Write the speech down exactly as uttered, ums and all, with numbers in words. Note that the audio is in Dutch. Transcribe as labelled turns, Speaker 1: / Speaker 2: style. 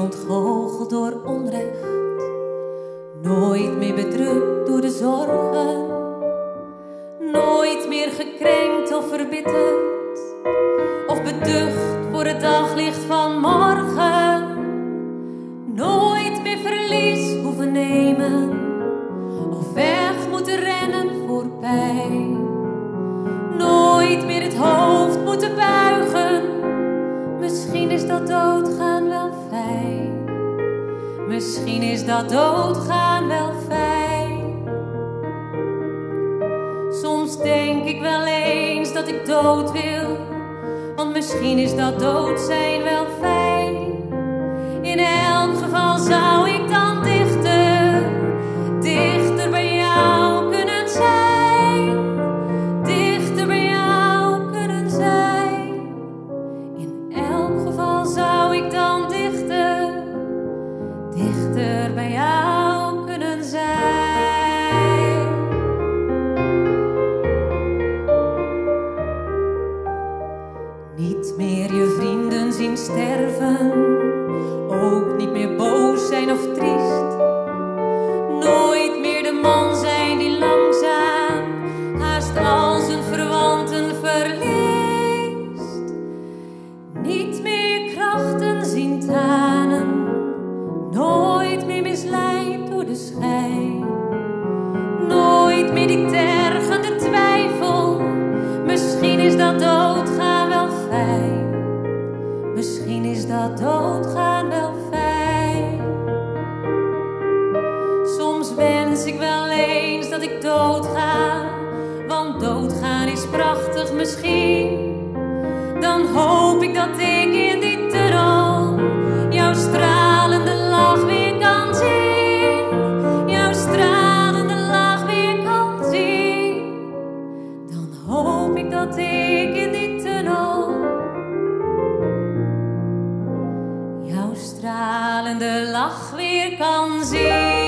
Speaker 1: ontgoocheld door onrecht, nooit meer bedrukt door de zorgen, nooit meer gekrenkt of verbitterd, of beducht voor het daglicht van morgen, nooit meer verlies hoeven nemen, of weg moeten rennen voor pijn, nooit meer het hoofd moeten buigen. Misschien is dat doodgaan wel fijn, misschien is dat doodgaan wel fijn. Soms denk ik wel eens dat ik dood wil, want misschien is dat dood zijn wel fijn. In elk geval zou ik dan dichter, dichter bij jou kunnen zijn, dichter bij jou kunnen zijn. In elk geval zou ik dan dichter, dichter bij jou kunnen zijn. Niet meer je vrienden zien sterven, ook niet meer boos zijn of triest. Nooit meer de man zijn die langzaam haast al zijn verwanten verliest. Niet meer krachten zien tranen, nooit meer misleid door de schijn. Nooit meer die tergende twijfel, misschien is dat doodgaan wel fijn. Misschien is dat doodgaan wel fijn. Soms wens ik wel eens dat ik doodga, want doodgaan is prachtig misschien. Dan hoop ik dat ik in die tunnel jouw stralende lach weer kan zien, jouw stralende lach weer kan zien. Dan hoop ik dat ik in die tunnel jouw stralende lach weer kan zien.